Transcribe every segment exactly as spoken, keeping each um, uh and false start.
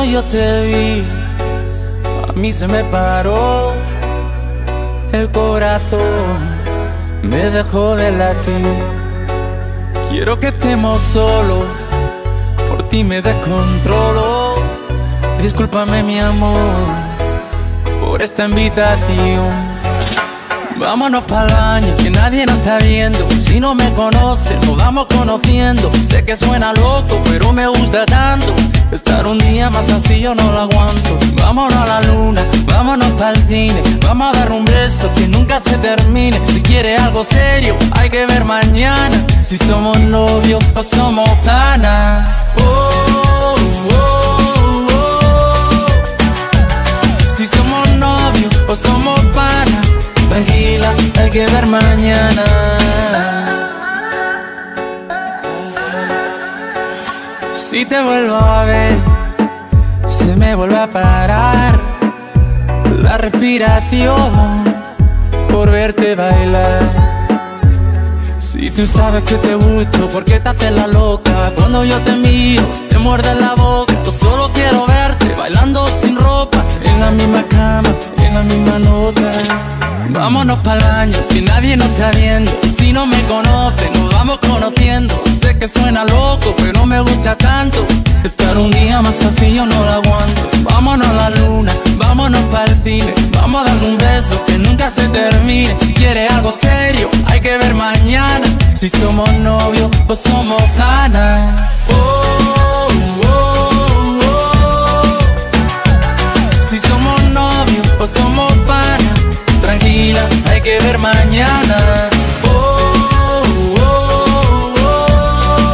yo te vi, a mí se me paró el corazón, me dejó de latir. Quiero que estemos solos, por ti me descontrolo. Discúlpame mi amor por esta invitación. Vámonos pa'l baño, que nadie nos está viendo. Si no me conoces, nos vamos conociendo. Sé que suena loco, pero me gusta tanto. Estar un día más así yo no lo aguanto. Vámonos a la luna, vámonos pa'l cine. Vamos a dar un beso que nunca se termine. Si quieres algo serio, hay que ver mañana. Si somos novios o somos panas. Oh, oh, oh, oh. Si somos novios o somos panas. Tranquila, hay que ver mañana. Si te vuelvo a ver, se me vuelve a parar la respiración por verte bailar. Si tú sabes que te gusto, ¿por qué te haces la loca? Cuando yo te miro, te muerde la boca. Yo solo quiero verte bailando sin ropa, en la misma cama, en la misma nota. Vámonos pa'l baño, que nadie nos está viendo. Si no me conoces, nos vamos conociendo. Sé que suena loco, pero me gusta tanto. Estar un día más así yo no lo aguanto. Vámonos a la luna, vámonos pa'l cine. Vamos a darle un beso que nunca se termine. Si quieres algo serio, hay que ver mañana. Si somos novios o somos panas. Oh, oh, oh, oh. Si somos novios o somos panas. Tranquila, hay que ver mañana. Oh, oh, oh.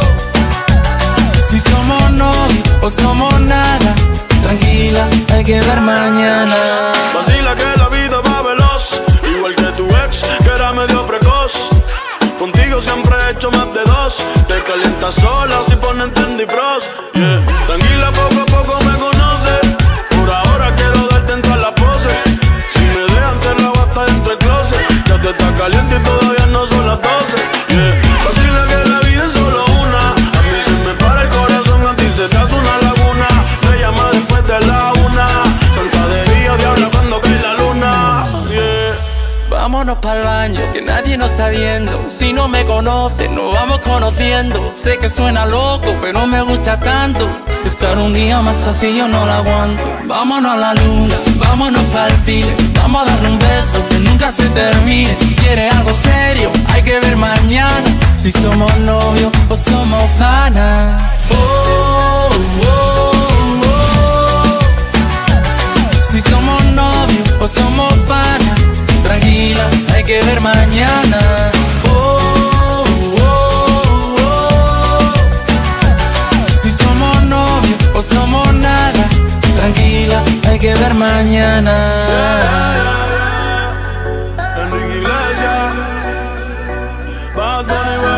Si somos novios o somos nada. Tranquila, hay que ver mañana. Vacila que la vida va veloz, igual que tu ex, que era medio precoz. Contigo siempre he hecho más de dos. Te calientas sola si ponen Trendy Bros, yeah. Tranquila, poco a poco me conoces. Por ahora quiero darte en todas las poses. Si me dejan te la basta dentro del closet. Ya te está caliente y todavía no son las doce, yeah. Vacila que la vida es solo una. A mí se me para el corazón, a ti se te hace una laguna. Me llama después de la una. Santa de día, diabla cuando cae la luna, yeah. Vámonos pa'l baño, que nadie nos está viendo. Si no me conoces, nos vamos conociendo. Sé que suena loco, pero me gusta tanto. Estar un día más así yo no lo aguanto. Vámonos a la luna, vámonos pa'l cine. Vamos a darle un beso que nunca se termine. Si quieres algo serio, hay que ver mañana. Si somos novios o somos panas. Oh, oh, oh. Si somos novios o somos panas. Tranquila, hay que ver mañana. Oh, oh, oh. Si somos novios o somos nada. Tranquila, hay que ver mañana. Yeah, yeah, yeah. Enrique Iglesias, Bad Bunny.